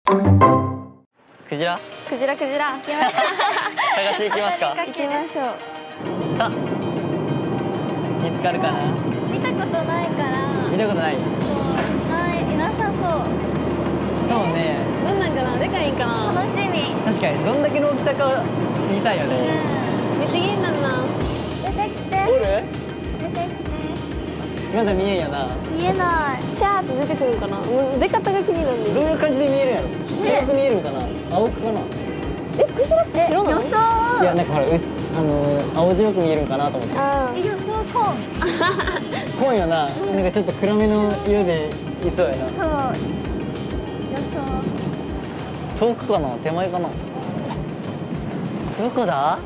クジラ？ クジラクジラ。 探していきますか。 行きましょう。 さあ、見つかるかな。 見たことないから。 見たことない。 いなさそう。 そうね。 どんなんかな、でかいんかな。 楽しみ。 確かにどんだけの大きさか見たいよね。 めっちゃ気になるな。 出てきて。 おる？ 出てきて。 まだ見えんやな。 見えない。 ピシャーって出てくるんかな。もう出方が気になる。 どういう感じで見えるんやろ。白く見えるんかな。青くかな。 え、クジラって白なの？ 予想。 いやなんかほら青白く見えるんかなと思って。 あ予想コーン。 紺よな。なんかちょっと暗めの色でいそうやな。 そう。予想。 遠くかな、手前かな。どこだ？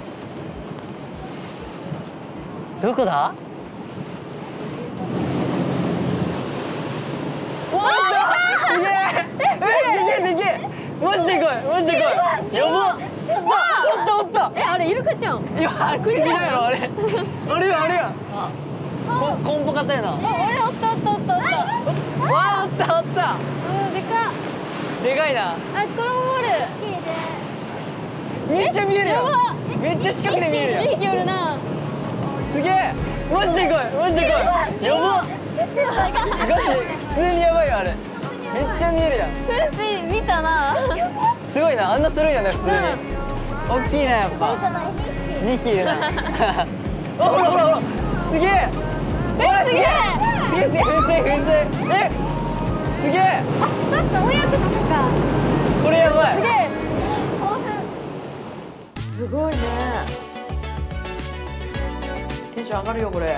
どこだ？おーすげえ！でけえ！マジでかい！マジでかい！やば！おった！ え、あれイルカちゃん。 いや、クジラやろあれ。あれや。コンポ型やな。 あ、俺おった。 わあ、おった。 うん、でかっ。 でかいな。 あ、子供もおる。 めっちゃ見えるやん。 やばめっちゃ近くで見えるやん。 2匹おるな。 すげえ。マジでかい。やば。ガチ普通にやばいよあれ。めっちゃ見えるやん。 風水見たな。 すごいな、あんなするんやね普通に。大きいなやっぱ。2匹いるな。ほらすげえ。 すげえ。 噴水。え、すげえ。 ちょっと親子なのか。 これやばい。 すげえ。 興奮。 すごいね。テンション上がるよこれ。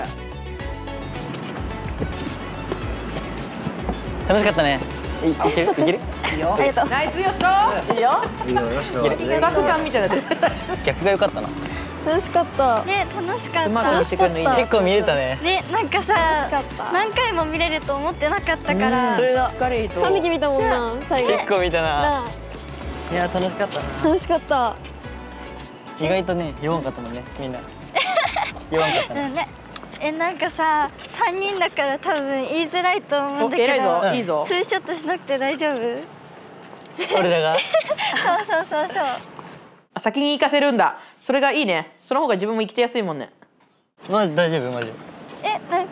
楽しかったね。いける？いいよ。 ありがとう。 ナイスよしと。いいよ。 いいよ、よしと。 スタッフさんみたいになってる。 逆が良かったな。 楽しかった。 ね、楽しかった。 うまくしてくるのいいね。 結構見えたね。 ね、なんかさ楽しかった、 何回も見れると思ってなかったからそれだ。 しっかりと。 3匹見たもんな、最後。 結構見たな。 なあ、 いや楽しかったな。 楽しかった。 意外とね弱かったもんねみんな。弱かったね。 うんね。なんかさ、3人だから多分言いづらいと思うんお、 だけ偉いぞ、 ど、 いいぞ。 ツーショットしなくて大丈夫？ 俺らが。 そう。 あ、先に行かせるんだ。それがいいね。その方が自分も生きてやすいもんね。 マジ大丈夫マジ。 大大丈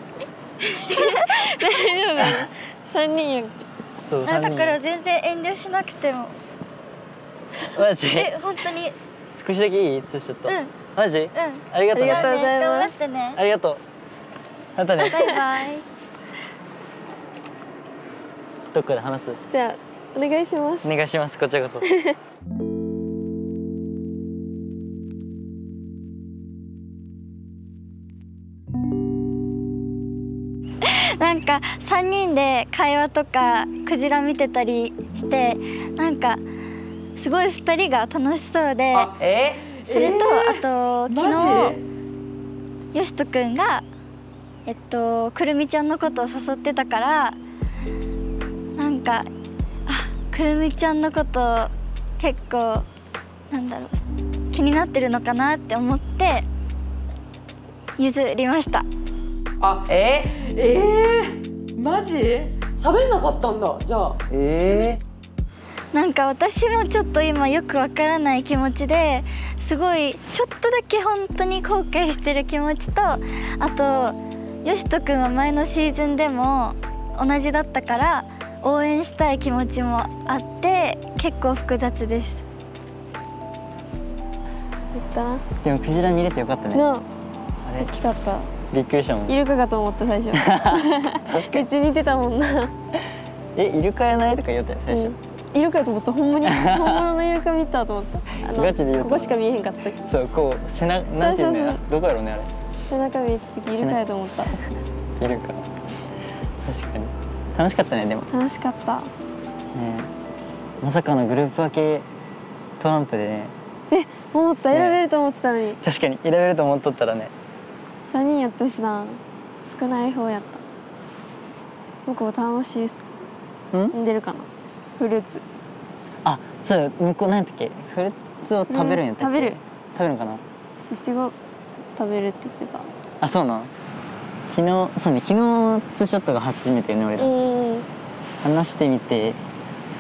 夫。3人やん。 そうだから全然遠慮しなくても。 マジ。 本当に。 少しだけいいツーショット。 うんマジ？ありがとうね。 ありがとうございます頑張ってね。 ありがとう。またね。 バイバイ。 どっかで話す。 じゃあお願いします。 お願いします。こちらこそ。 なんか3人で会話とかクジラ見てたりしてなんかすごい2人が楽しそうで、それと、あと昨日よしとくんがくるみちゃんのことを誘ってたからなんかくるみちゃんのこと結構なんだろう気になってるのかなって思って譲りました。 あ、マジ？喋んなかったんだ。じゃあ。 なんか私もちょっと今よくわからない気持ちですごいちょっとだけ本当に後悔してる気持ちとあとよしとくんは前のシーズンでも同じだったから応援したい気持ちもあって結構複雑です。 でもクジラ見れてよかったね。 なあ、 あれ大きかった。 びっくりしたもん。 イルカかと思った最初。めっちゃ似てたもんな。 イルカやないとか言ったよ最初。 イルカやと思ってた。ほんまに本物のイルカ見たと思った。 ガチで言うたここしか見えへんかった時。 そうこう背中なんていうんだよ。どこやろうねあれ。 背中見えた時イルカやと思った。 イルカ。確かに楽しかったねでも。 楽しかった。 ねまさかのグループ分けトランプでね。 思った、選べると思ってたのに。 確かに選べると思っとったらね。 3人やったしな。少ない方やった。向こう楽しいですか？出るかな。フルーツ。 あ、そう向こうなんだっけフルーツを食べるんやったっけ。 食べるのかな。 いちご食べるって言ってた。 あ、そうなん。昨日そうね、昨日ツーショットが初めてよね俺ら。話してみて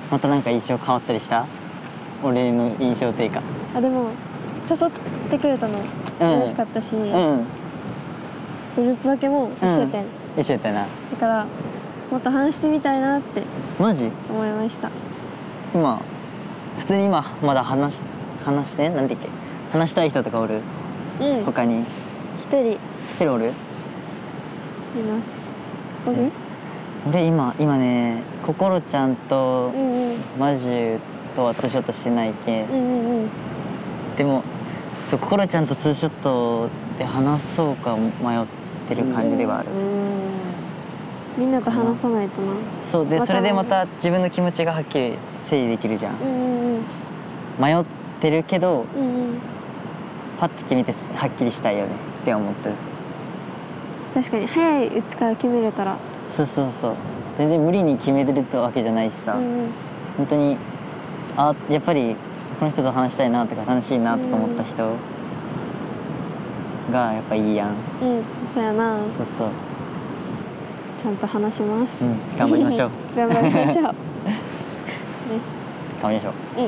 またなんか印象変わったりした？俺の印象というか。 あ、でも誘ってくれたの嬉しかったし、グループ分けも一緒やったん。 一緒やったな。 だからもっと話してみたいなってマジ？ 思いました。 今普通に今まだ話してなんて言っけ、話したい人とかおる？他に一人おる？ います。おる？ 俺今ね、心ちゃんとマジュとはツーショットしてないけ、でも心ちゃんとツーショットで話そうか迷ってる感じではある。 みんなと話さないとな。 そうで、それでまた自分の気持ちがはっきり整理できるじゃん。迷ってるけど、パッと決めてはっきりしたいよねって思ってる。 確かに早いうちから決めれたら。 そう全然無理に決めてるわけじゃないしさ、本当にやっぱりこの人と話したいなとか楽しいなとか思った人がやっぱいいやん。 そうやな。 そうちゃんと話します。 頑張りましょう。 頑張りましょう。ね。 頑張りましょう。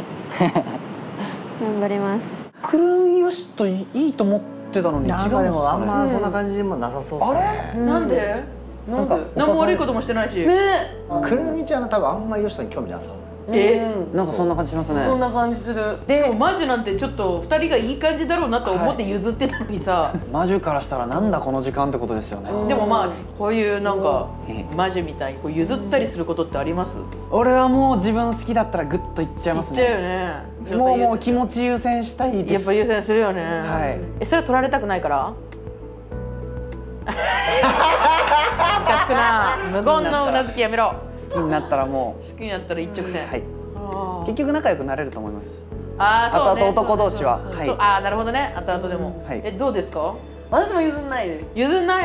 頑張ります。 くるみよしといいと思ってたのに違うの？ なんかでもあんまそんな感じでもなさそうっすね。 あれ？ なんで？何も悪いこともしてないし。 くるみちゃんは多分あんまりよしとに興味なさそう。 なんかそんな感じしますね。 そんな感じする。 でもマジなんてちょっと2人がいい感じだろうなと思って譲ってたのにさ、 マジュからしたらなんだこの時間ってことですよね。 でもまあこういうなんかマジみたいにこう譲ったりすることってあります？ 俺はもう自分好きだったらグッといっちゃいますね。 いっちゃうよね。 もう気持ち優先したいです。 やっぱ優先するよね。 はい。 それは取られたくないから？ムカつくな。無言のうなずきやめろ。 好きになったらも好きになったら一直線。 はい。結局仲良くなれると思います。 そうね。 あと男同士は。 はい。なるほどね。後々でも。どうですか？ 私も譲んないです。 譲んない？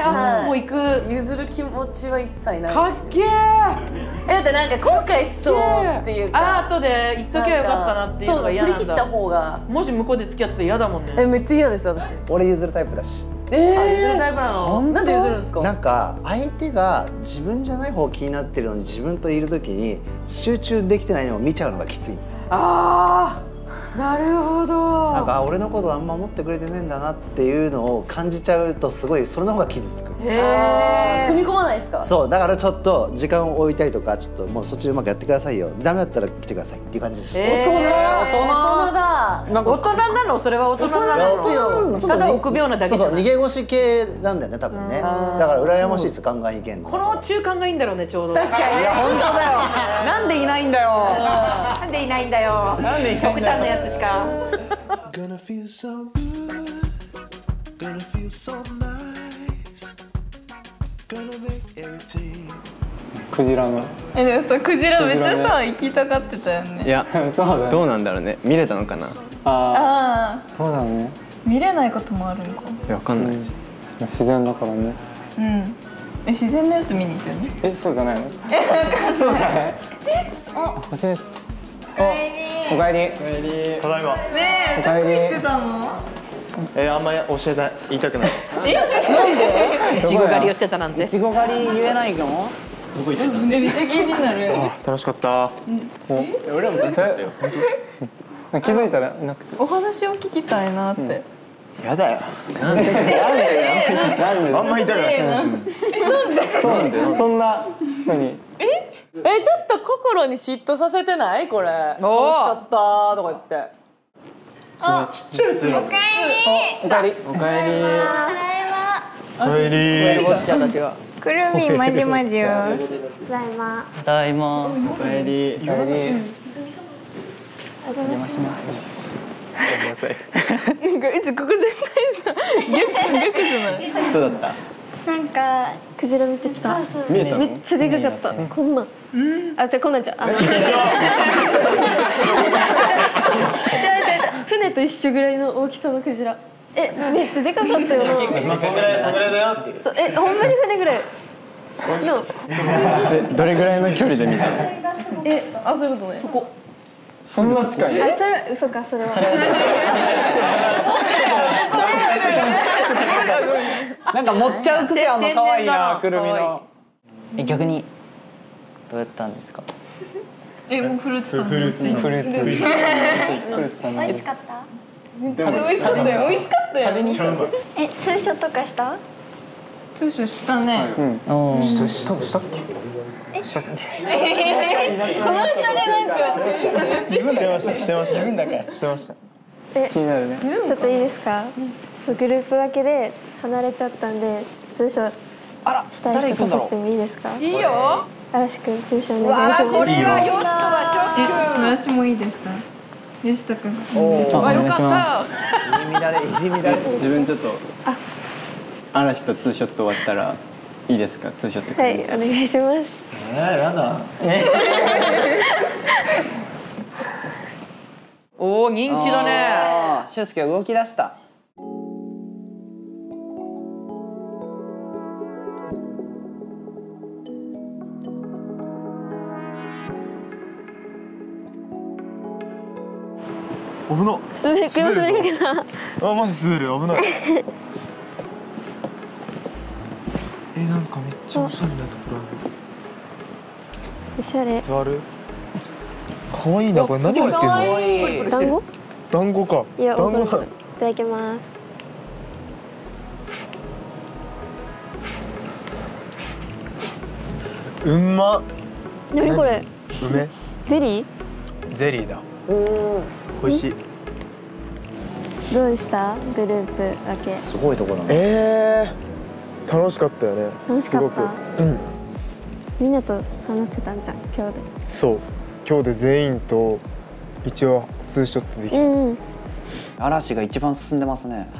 もう行く。 譲る気持ちは一切ない。 かっけー。 だってなんか後悔しそうっていうか。 後で言っときゃよかったなっていうのが嫌なんだ。 振り切った方が。 もし向こうで付き合ってたら嫌だもんね。 めっちゃ嫌です私。 俺譲るタイプだし。 譲るタイプなの？ なんで譲るんですか？ なんか相手が自分じゃない方気になってるのに自分といるときに集中できてないのを見ちゃうのがきついんですよ。 なるほど。 なんか俺のことあんま思ってくれてねえんだなっていうのを感じちゃうとすごいそれの方が傷つく。 踏み込まないですか？ そうだからちょっと時間を置いたりとかちょっともうそっちうまくやってくださいよ。ダメだったら来てくださいっていう感じでした。 大人だ。 大人なの？それは大人なんですよ。ただ臆病なだけ。 そう逃げ腰系なんだよね多分ね。だから羨ましいですガンガンいけんの。 この中間がいいんだろうねちょうど。 確かに。 いや本当だよ。なんでいないんだよ。 なんでいないんだよ。 なんでいないんだよ。 極端なやつしか。 Gonna feel so good, gonna feel so nice, gonna make everything. クジラの。 でもさ、クジラめっちゃさ行きたがってたよね。 いや、どうなんだろうね。見れたのかな。 ああ、 そうだね。 見れないこともあるのか。 いや、わかんない。自然だからね。 自然のやつ見に行ったよね。 そうじゃないの？そうじゃない？欲しいです。おかえり。 ただいま。 ねえ、どこ行ってたの？ あんまり教えない、言いたくない。 なんで？いちご狩りをしてたなんて。 いちご狩り言えないの？ どこ行ってたの？めっちゃ気になる。 楽しかった。 俺らも楽しかったよ。気づいたらなくて。 お話を聞きたいなって。 やだよ。 なんで？ あんまり言いたくない。 そうなんだよ。そんな何？ ちょっと心に嫉妬させてないこれ。楽しかったとか言って。 ちっちゃいやつ。 おかえり。 おかえり。 くるみまじまじゅ。ただいま。 ただいま。 おかえり。おかえり。 お邪魔します。 なんかうちここ絶対さ逆じゃない？ どうだった？ なんかクジラ見てた。 見えたの？ めっちゃでかかった。こんなん。あ、じゃこんなんじゃ。船と一緒ぐらいの大きさのクジラ。めっちゃでかかったよな。 今そんぐらいだよって。 そう、ほんまに船ぐらい。 どれぐらいの距離で見たの？ あ、そういうことね。そこ。 そんな近い？ それは嘘か、それは。 なんか持っちゃう癖あんの可愛いな、くるみの。 逆にどうやったんですか？ もうフルーツ頼んでフルーツフルーツフルーツ頼んで美味しかった美味しかったよ美味しかったよツーショットとかした？ ツーショットしたねしたっけ？ この二人なんかしてました自分だからしてました。気になるね。 ちょっといいですか？グループ分けで離れちゃったんでツーショットしたい人誘ってもいいですか？ いいよ。 嵐くんツーショットお願いします。 これはヨシトはショック。 私もいいですか？よしとくん。 あ、よかった。 入り乱れ自分ちょっと嵐とツーショット終わったらいいですか？ツーショット。 はい、お願いします。 やだ。 おお、人気だね。 俊介動き出した。 危な。 滑るけど。 あ、マジ滑る。危ない。なんかめっちゃおしゃれなところある。 おしゃれ。 座る。可愛いな、これ何入ってんの？ 団子？ 団子か。 いや、 団子だ。 いただきます。 うんま。 何これ？ 梅。 ゼリー？ ゼリーだ。美味しい。 どうでした？グループ分け。 すごいとこだね。 楽しかったよね。 楽しかった。 すごく。 みんなと話せたんじゃん、今日で。 そう。今日で全員と一応ツーショットできた。 嵐が一番進んでますね。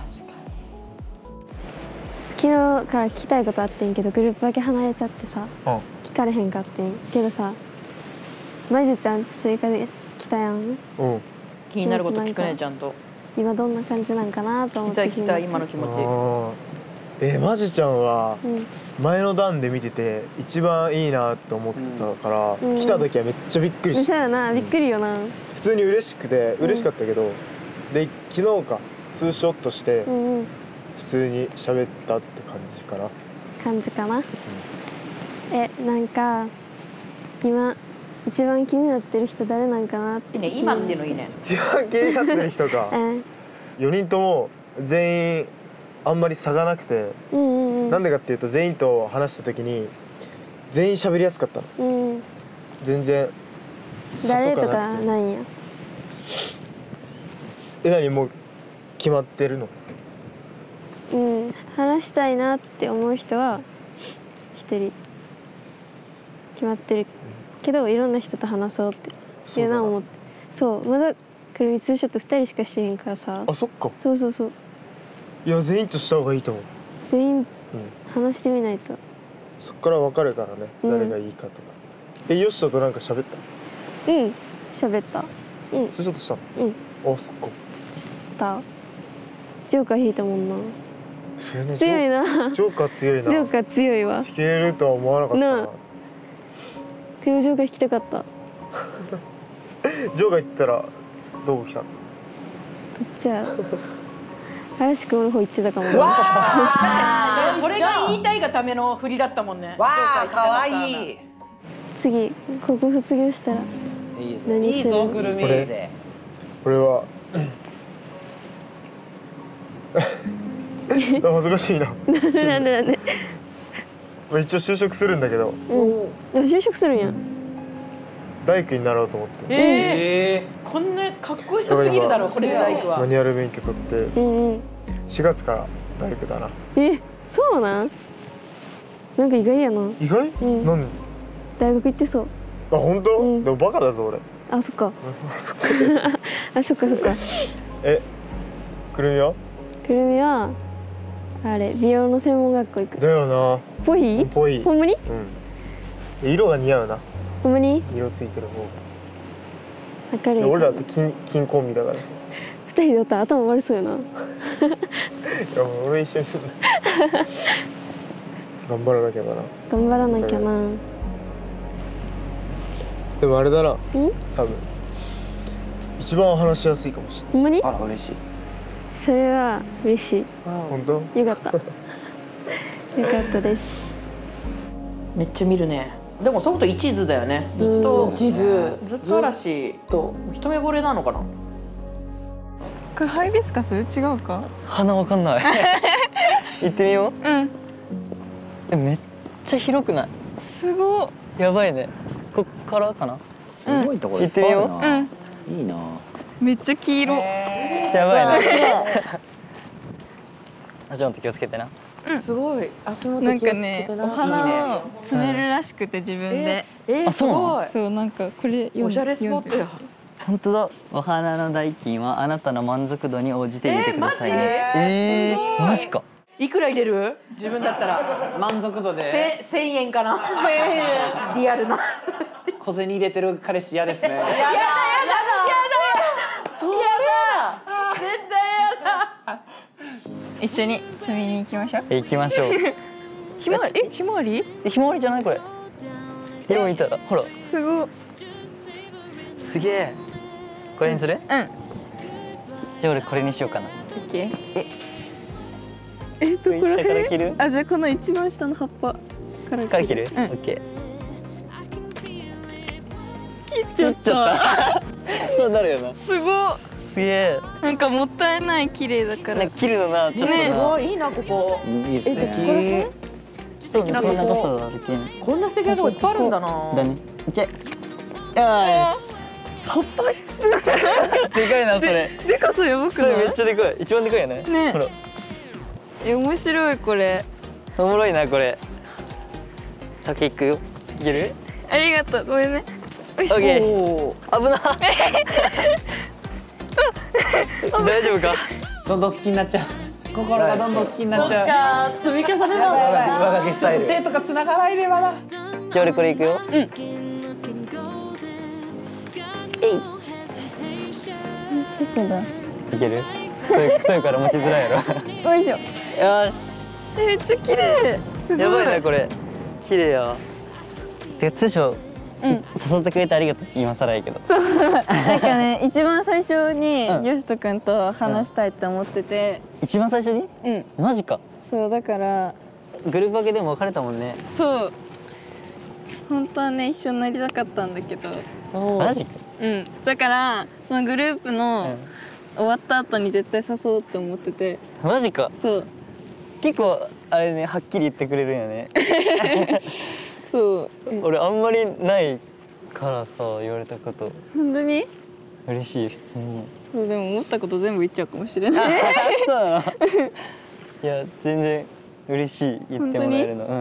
昨日から聞きたいことあってんけど、グループ分け離れちゃってさ、聞かれへんかってんけどさ、まじちゃん追加で来たやん。 気になること聞くね、ちゃんと。 今どんな感じなんかなと思って。 聞きたい今の気持ち。 まじちゃんは前の段で見てて一番いいなって思ってたから、来た時はめっちゃびっくりした。 そうやな、びっくりよな。 普通に嬉しかったけど、で昨日かツーショットして普通に喋ったって感じかな。なんか今一番気になってる人誰なんかなって。 いいね、今っていうのいいね。 一番気になってる人か。4人とも全員あんまり差がなくて、なんでかっていうと全員と話した時に全員喋りやすかったの。全然誰とかないんや。 何もう決まってるの？ 話したいなって思う人は一人決まってるけど、いろんな人と話そうっていうのは思って。そう、まだくるみツーショット2人しかしてへんからさ。 あ、そっか。 そうそうそう。 いや、全員とした方がいいと思う。 全員話してみないと。 そっから分かるからね、誰がいいかとか。ヨシトとなんか喋った？ 喋った。 ツーショットしたの？あ、そっか。 ジョーカー引いたもんな。強いな。 ジョーカー強いな。 ジョーカー強いわ。 引けるとは思わなかったな。 でもジョーカー引きたかった。 ジョーカー行ったらどこ来たの？ どっちやろ。嵐くんの方行ってたかも。 これが言いたいがための振りだったもんね。 わあ、可愛い。 次高校卒業したらいいぞ、くるみ。 俺は恥ずかしいな。 なんで一応就職するんだけど。 就職するんや。 大工になろうと思って。 こんなかっこいい人すぎるだろ、これ大工は。 マニュアル免許取って4月から大工だな。 そうなん？なんか意外やな。 意外？なんで？ 大学行ってそう。 あ、本当？でもバカだぞ俺。 あ、そっか。 そっかじゃない。 あ、そっかそっか。 くるみは？ くるみはあれ美容の専門学校行く。 だよな。 ぽい？ ぽい。 ほんまに？ 色が似合うな。 ほんまに？ 色ついてる方が。 明るい。 俺らって金コンビだからさ。 2人でおったら頭悪そうよな。いや、俺一緒にする。頑張らなきゃだな。 頑張らなきゃな。 でもあれだな。多分一番話しやすいかもしれない。 ほんまに？ あら、嬉しい。 それは嬉しい。 本当？ よかった。よかったです。 めっちゃ見るね。 でもソフト一途だよね。ずっとずっと嵐と一目惚れなのかな。 これハイビスカス違うか？ 花わかんない。行ってみよう。 うん。 めっちゃ広くない？ すごい。 やばいね。こっからかな？ すごいところいっぱいあるな。 うん。 いいな。 めっちゃ黄色。 やばいね。足元気をつけてな。 すごい。 足元なん気をつけかね、 てな。 お花を詰めるらしくて自分で。 あ、そうなの？ そう、なんかこれおしゃれスポットや。 本当だ。お花の代金はあなたの満足度に応じて入れてくださいね。マジか。 いくら入れる？自分だったら満足度で 1000円かな。1000円。リアルな。 小銭入れてる彼氏嫌ですね。 やだ。そうだ。絶対やだ。 一緒に摘みに行きましょう。 行きましょう。 ひまわり？ひまわり？ ひまわりじゃないこれ。色見たらほら。 すごい。 すげえ。これにする？ うん。 じゃあ俺これにしようかな。 オッケー。どこら下から切る？ あ、じゃあこの一番下の葉っぱから切る？ うん。 オッケー。 切っちゃった。 そうなるよな。 すごい。 すげえ。 なんかもったいない綺麗だから。 なんか切るのな、ちょっとね。 すごいいいなここ。 いいっすね。 素敵なとこ。 こんな素敵なとこいっぱいあるんだな。 だね。いっちゃえ。よし。 葉っぱすごい。 でかいなそれ。 でかさやばくない？ めっちゃでかい。一番でかいよね。 ね。 ほら。 面白いこれ。 おもろいなこれ。先行くよ。いける？ ありがとう。ごめんね。 オッケー。危な。大丈夫か？ どんどん好きになっちゃう。心がどんどん好きになっちゃう。 積み重ねなんだ上書きスタイル。 手とか繋がないでまだ。 じゃあ俺これいくよ。うん。えい。いける？太いから持ちづらいやろ。 よいしょ。 よし。 めっちゃ綺麗。 やばいなこれ。綺麗や。てか通称。誘ってくれてありがとう。今更やけど。 なんかね、一番最初によしとくんと話したいって思ってて。 一番最初に？うん。マジか。 そうだから。 グループ分けでも別れたもんね。 そう。本当はね一緒になりたかったんだけど。 マジ？ うん。だからそのグループの終わった後に絶対誘おうって思ってて。 マジか。 そう。 結構あれねはっきり言ってくれるんよね。 そう。 俺あんまりないからさ言われたこと。 本当に？ 嬉しい普通に。 そうでも思ったこと全部言っちゃうかもしれない。 そうなの。いや全然嬉しい言ってもらえるの。うん。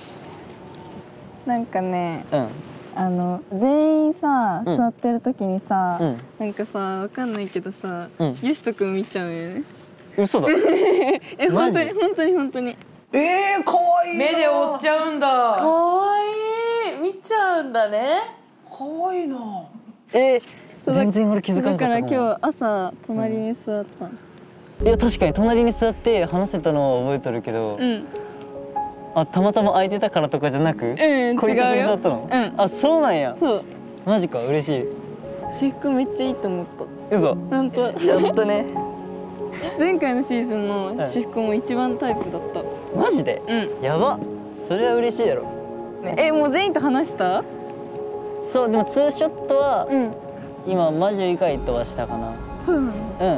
なんかね。 うん。 全員さ、座ってる時にさ、なんかさわかんないけどさ、よしとくん見ちゃうよね。 嘘だ。 本当に本当に本当に。 可愛い。 目で追っちゃうんだ。 可愛い。見ちゃうんだね。 可愛いな。 全然俺気づかなかった。 だから今日朝隣に座ったの。 いや確かに隣に座って話せたのは覚えとるけど。あ、たまたま空いてたからとかじゃなく、 違うよ。 こういう感じに座ったの。あ、そうなんや。 そう。 マジか、嬉しい。 私服めっちゃいいと思った。 嘘。 本当。 やったね。 前回のシーズンの私服も一番タイプだった。 マジで？やば。それは嬉しいやろ。 もう全員と話した？ そう、でもツーショットは今マジ以外とはしたかな。 そうなの？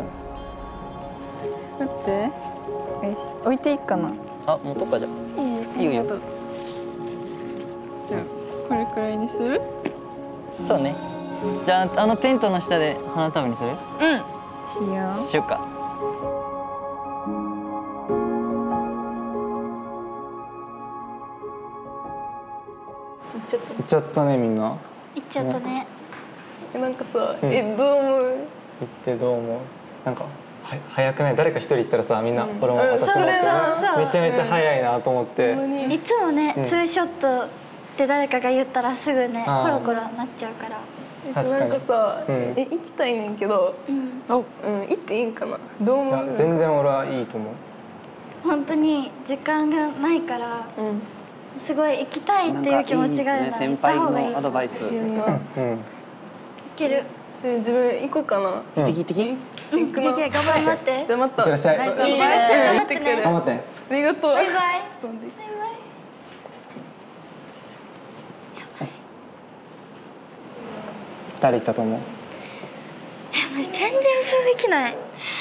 待って。よし、置いていいかな。 あ、持とうかじゃ。いいよ。 じゃあこれくらいにする？ そうね。じゃあテントの下で花束にする？しようか。 行っちゃったねみんな。 行っちゃったね。 なんかさ、どう思う？ 行ってどう思う？なんか早くない？誰か一人行ったらさみんな俺も私もめちゃめちゃ早いなと思って。 いつもねツーショットって誰かが言ったらすぐねコロコロなっちゃうから。 なんかさ、行きたいねんけど、行っていいんかな？どう思う？ 全然俺はいいと思う。 本当に時間がないから、すごい行きたいっていう気持ちがあるなら先輩のアドバイス。 行ける。 自分行こうかな。 行ってき。 行くの。頑張り待って。 じゃあ待った。 いってらっしゃい。 頑張ってね。 頑張って。 ありがとう。 バイバイ。や誰いたと思う？ 全然予想できない。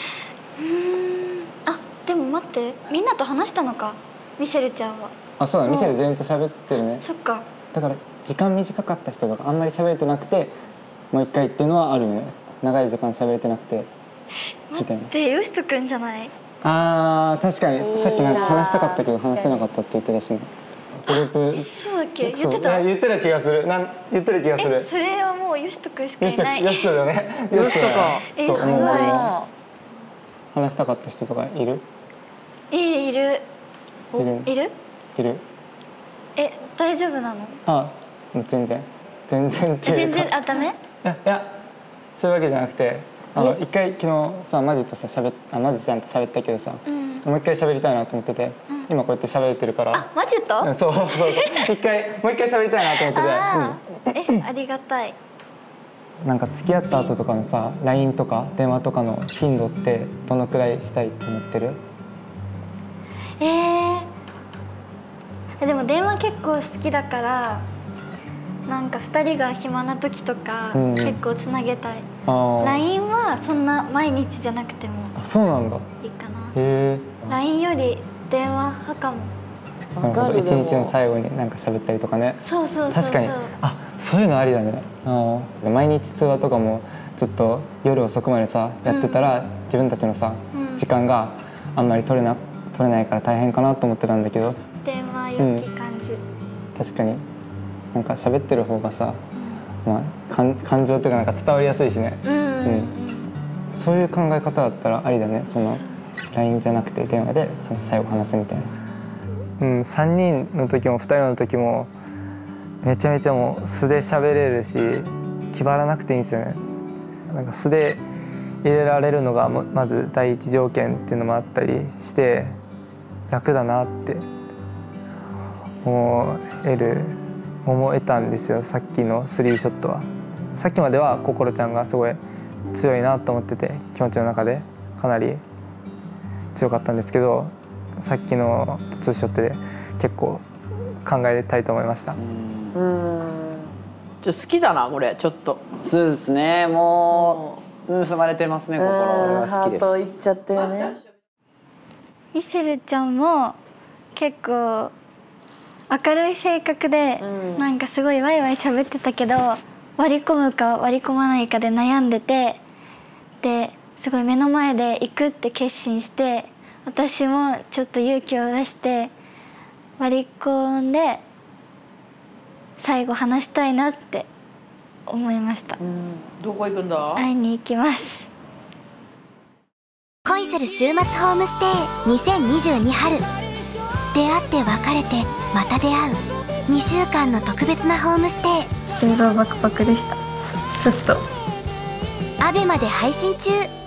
あ、でも待って、みんなと話したのか、ミシェルちゃんは。 あ、そうだ、ミシェル全員と喋ってるね。 そっか。 だから時間短かった人とかあんまり喋れてなくてもう一回っていうのはあるよね。長い時間喋れてなくて待って、ヨシトくんじゃない？ あー、確かにさっきなんか話したかったけど話せなかったって言ってたしね。グループ。 そうだっけ？言ってた？ 言ってた気がする。言ってた気がする。 それはもうヨシトくんしかいない。 ヨシトだね。 ヨシトか。 すごい。 話したかった人とかいる？ いる。いる？ いる。 大丈夫なの？ あ、全然っていうか。 全然ダメ？ いやそういうわけじゃなくて、一回昨日さマジちゃんと喋ったけどさ、もう一回喋りたいなと思ってて、今こうやって喋れてるから。 あ、マジと？ そうもう一回喋りたいなと思ってて。 ありがたい。 なんか付き合った後とかのさ LINE とか電話とかの頻度ってどのくらいしたいと思ってる？ でも電話結構好きだから、なんか2人が暇な時とか結構つなげたい。LINE はそんな毎日じゃなくてもそうなんだいいかな。LINE より電話派かも。 一日の最後になんか喋ったりとかね。 そう確かに。あ、そういうのありだね。毎日通話とかもちょっと夜遅くまでさやってたら、自分たちのさ時間があんまり取れないから大変かなと思ってたんだけど、 電話良き感じ。 確かになんか喋ってる方がさ、感情というかなんか伝わりやすいしね。そういう考え方だったらありだね。その LINE じゃなくて電話で最後話すみたいな。3人の時も2人の時もめちゃめちゃもう素で喋れるし、気張らなくていいんですよね。なんか素で入れられるのがまず第一条件っていうのもあったりして楽だなって思えたんですよ。さっきのスリーショットは。さっきまでは心ちゃんがすごい強いなと思ってて、気持ちの中でかなり強かったんですけど、さっきのツーショットで結構考えたいと思いました。 好きだなこれちょっと。 そうですね、もう盗まれてますね、心。俺は好きです。 ハートいっちゃったよね。 ミシェルちゃんも結構明るい性格で、なんかすごいワイワイ喋ってたけど、割り込むか割り込まないかで悩んでて、ですごい目の前で行くって決心して、私もちょっと勇気を出して割り込んで最後話したいなって思いました。 どこ行くんだ？ 会いに行きます。 恋する週末ホームステイ2022春。出会って別れてまた出会う2週間の特別なホームステイ。 心臓バクバクでした。ちょっと ABEMAで配信中。